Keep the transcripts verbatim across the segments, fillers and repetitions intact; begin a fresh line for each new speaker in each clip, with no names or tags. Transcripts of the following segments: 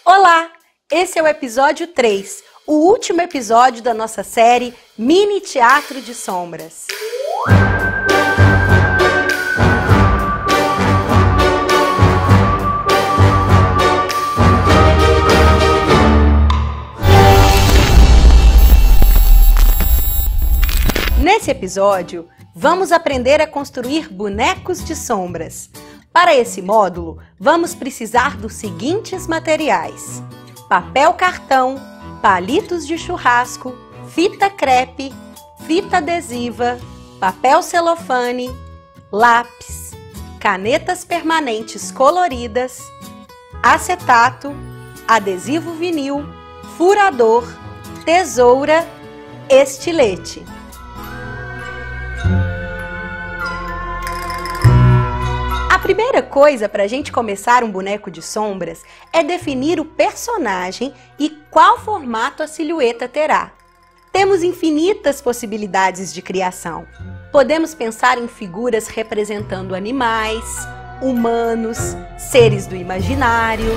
Olá! Esse é o episódio três, o último episódio da nossa série Mini Teatro de Sombras. Nesse episódio, vamos aprender a construir bonecos de sombras. Para esse módulo, vamos precisar dos seguintes materiais: papel cartão, palitos de churrasco, fita crepe, fita adesiva, papel celofane, lápis, canetas permanentes coloridas, acetato, adesivo vinil, furador, tesoura, estilete. A primeira coisa para a gente começar um boneco de sombras é definir o personagem e qual formato a silhueta terá. Temos infinitas possibilidades de criação. Podemos pensar em figuras representando animais, humanos, seres do imaginário.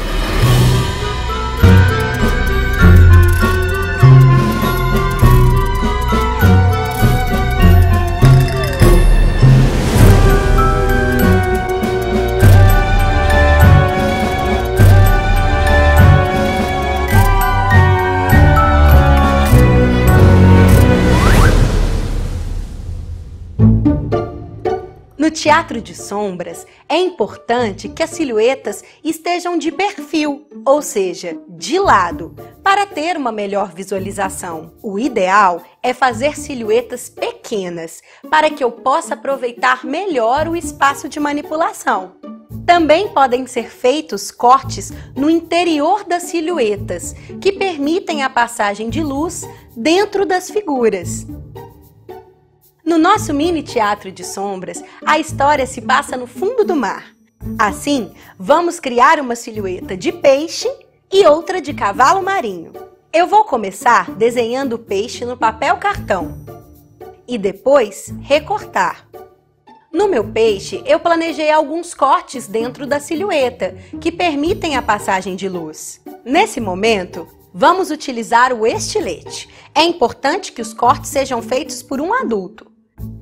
No teatro de sombras, é importante que as silhuetas estejam de perfil, ou seja, de lado, para ter uma melhor visualização. O ideal é fazer silhuetas pequenas, para que eu possa aproveitar melhor o espaço de manipulação. Também podem ser feitos cortes no interior das silhuetas, que permitem a passagem de luz dentro das figuras. No nosso mini teatro de sombras, a história se passa no fundo do mar. Assim, vamos criar uma silhueta de peixe e outra de cavalo marinho. Eu vou começar desenhando o peixe no papel cartão e depois recortar. No meu peixe, eu planejei alguns cortes dentro da silhueta que permitem a passagem de luz. Nesse momento, vamos utilizar o estilete. É importante que os cortes sejam feitos por um adulto.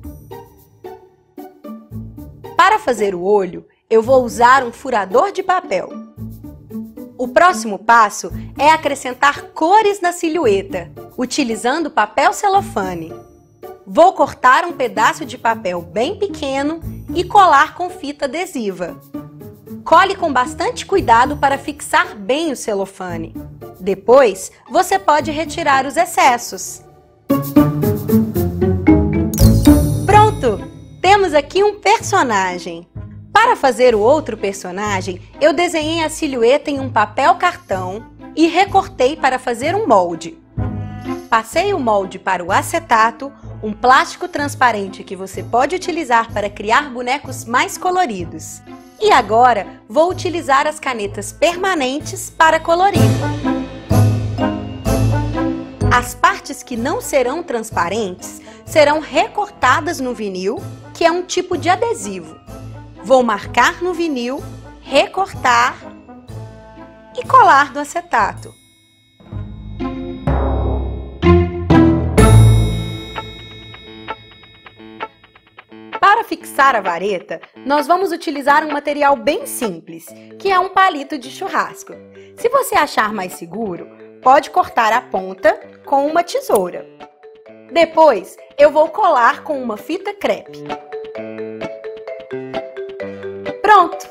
Para fazer o olho, eu vou usar um furador de papel. O próximo passo é acrescentar cores na silhueta, utilizando papel celofane. Vou cortar um pedaço de papel bem pequeno e colar com fita adesiva. Cole com bastante cuidado para fixar bem o celofane. Depois, você pode retirar os excessos. Pronto! Temos aqui um personagem. Para fazer o outro personagem, eu desenhei a silhueta em um papel cartão e recortei para fazer um molde. Passei o molde para o acetato, um plástico transparente que você pode utilizar para criar bonecos mais coloridos. E agora, vou utilizar as canetas permanentes para colorir. As partes que não serão transparentes serão recortadas no vinil, que é um tipo de adesivo. Vou marcar no vinil, recortar e colar no acetato. Para fixar a vareta, nós vamos utilizar um material bem simples, que é um palito de churrasco. Se você achar mais seguro, pode cortar a ponta com uma tesoura. Depois, eu vou colar com uma fita crepe. Pronto!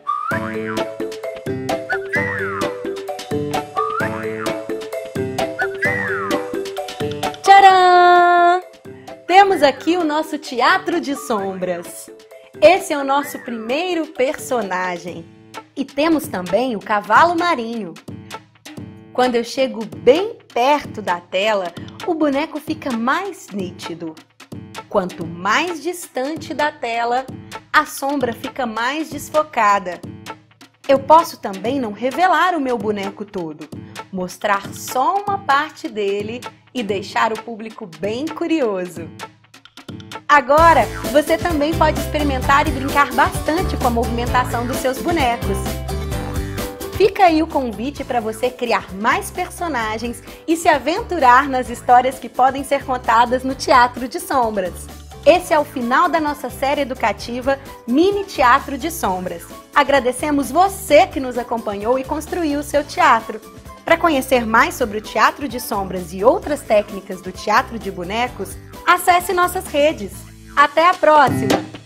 Tcharam! Temos aqui o nosso teatro de sombras. Esse é o nosso primeiro personagem. E temos também o cavalo marinho. Quando eu chego bem perto da tela, o boneco fica mais nítido. Quanto mais distante da tela, a sombra fica mais desfocada. Eu posso também não revelar o meu boneco todo, mostrar só uma parte dele e deixar o público bem curioso. Agora, você também pode experimentar e brincar bastante com a movimentação dos seus bonecos. Fica aí o convite para você criar mais personagens e se aventurar nas histórias que podem ser contadas no Teatro de Sombras. Esse é o final da nossa série educativa Mini Teatro de Sombras. Agradecemos você que nos acompanhou e construiu o seu teatro. Para conhecer mais sobre o Teatro de Sombras e outras técnicas do teatro de bonecos, acesse nossas redes. Até a próxima!